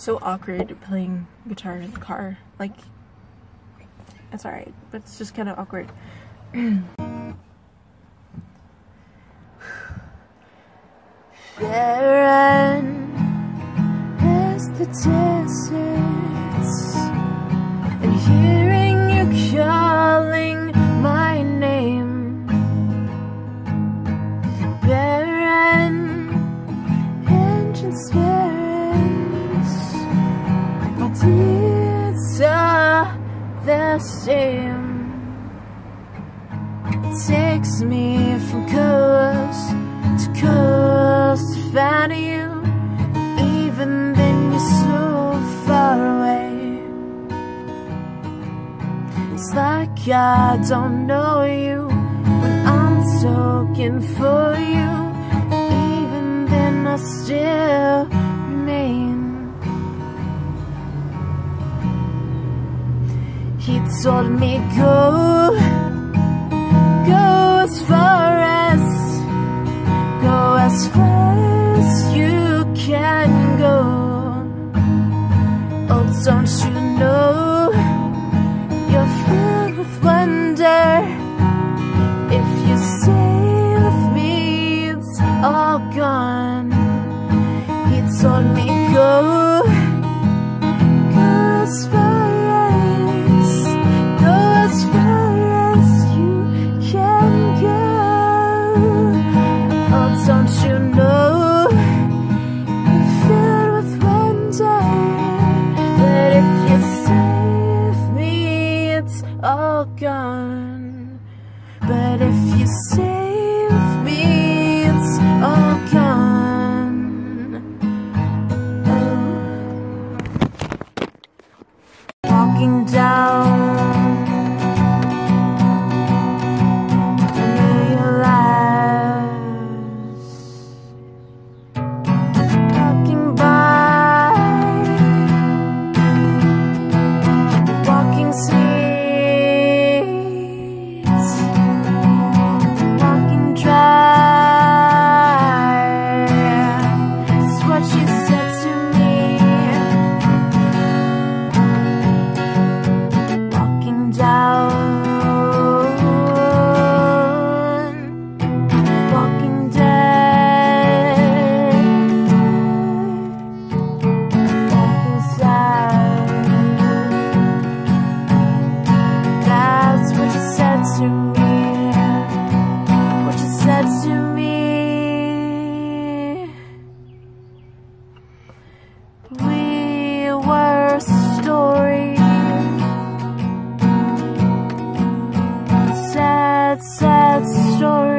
so awkward playing guitar in the car. Like, it's alright, but it's just kind of awkward. Barren as the deserts, and hearing you calling my name. Barren and transparent, my deeds are the same. It takes me from coast to coast to find you. Even then you're so far away. It's like I don't know you when I'm talking for you. Even then I still remain. He told me go as far as you can go. Oh, don't you know you're filled with wonder? If you stay with me, it's all gone. He told me go as far as you can go. Oh, don't you know you're filled with wonder? But if you stay with me, it's all gone. But if you stay with me, it's all gone. Oh. Walking down sad story.